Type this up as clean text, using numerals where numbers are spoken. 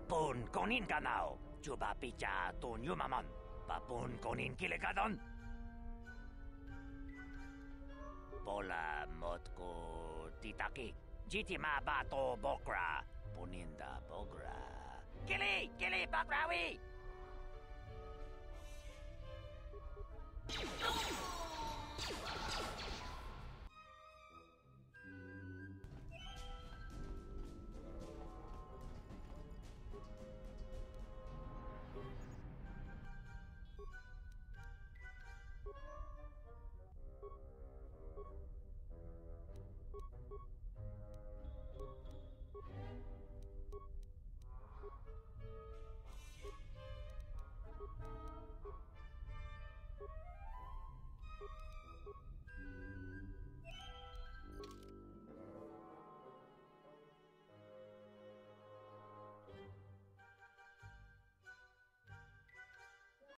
Papun konin kanao. Coba pica tun yumaman. Papun konin kilekadon. Pola motko titaki. Jiti ma bato bokra. Puninda bogra. Kili bakrawi.